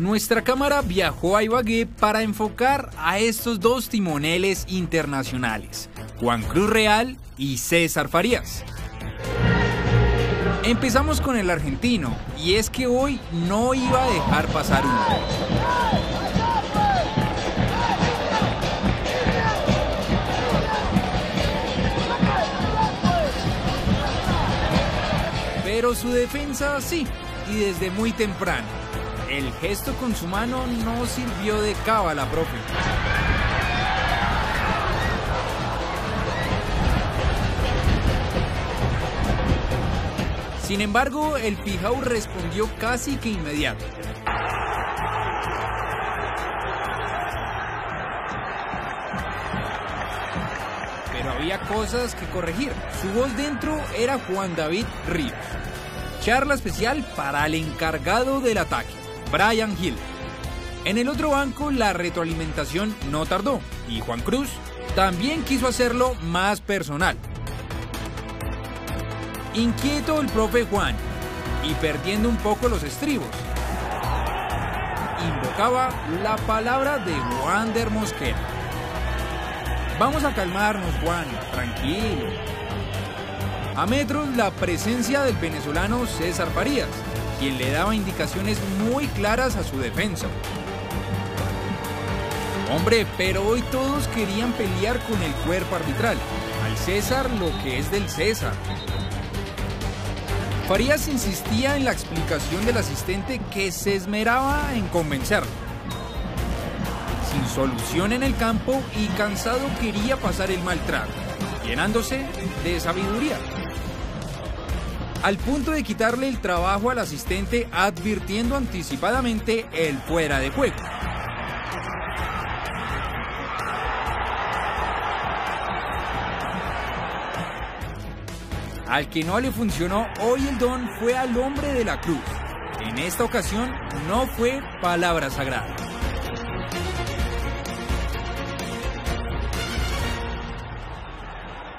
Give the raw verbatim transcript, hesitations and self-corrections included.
Nuestra cámara viajó a Ibagué para enfocar a estos dos timoneles internacionales, Juan Cruz Real y César Farías. Empezamos con el argentino, y es que hoy no iba a dejar pasar uno. Pero su defensa sí, y desde muy temprano. El gesto con su mano no sirvió de cábala, profe. Sin embargo, el Pijao respondió casi que inmediato. Pero había cosas que corregir. Su voz dentro era Juan David Ríos. Charla especial para el encargado del ataque, Brian Hill. En el otro banco la retroalimentación no tardó y Juan Cruz también quiso hacerlo más personal. Inquieto el profe Juan y perdiendo un poco los estribos, invocaba la palabra de Wander Mosquera. Vamos a calmarnos, Juan, tranquilo. A metros la presencia del venezolano César Farías, quien le daba indicaciones muy claras a su defensa. Hombre, pero hoy todos querían pelear con el cuerpo arbitral. Al César lo que es del César. Farías insistía en la explicación del asistente que se esmeraba en convencerlo. Sin solución en el campo y cansado quería pasar el mal trago, llenándose de sabiduría. Al punto de quitarle el trabajo al asistente advirtiendo anticipadamente el fuera de juego. Al que no le funcionó hoy el don fue al hombre de la cruz. En esta ocasión no fue palabra sagrada.